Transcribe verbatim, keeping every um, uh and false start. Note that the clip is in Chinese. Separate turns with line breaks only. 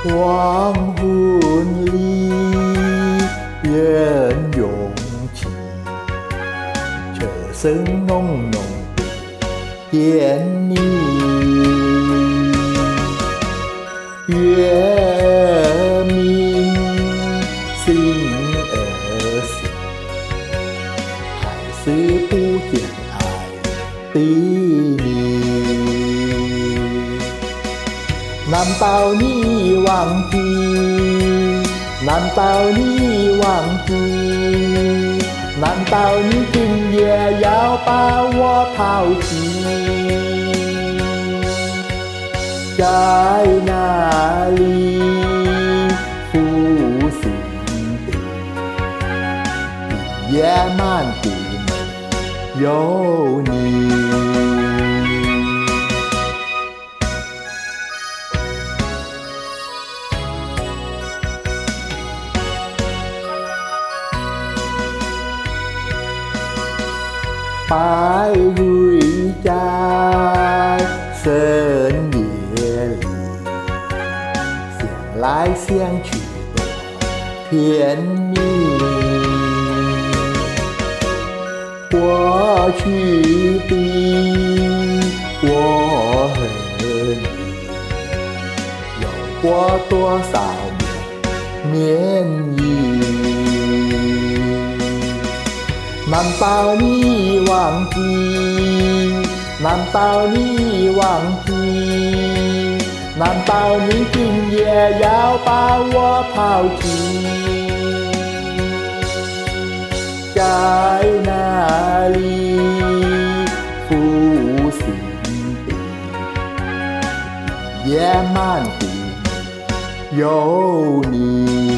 黄昏里，烟涌起，车声浓浓的电铃，月明星儿时，还是不见爱的你。难道你忘记？难道你忘记？难道你今夜要把我抛弃？在哪里负心的夜漫的梦有你。白蕊在深夜里，想来想去多甜蜜。过去的我和你，有过多少年绵意？难道你忘记？难道你忘记？难道你今夜要把我抛弃？在哪里负心的夜漫的有你？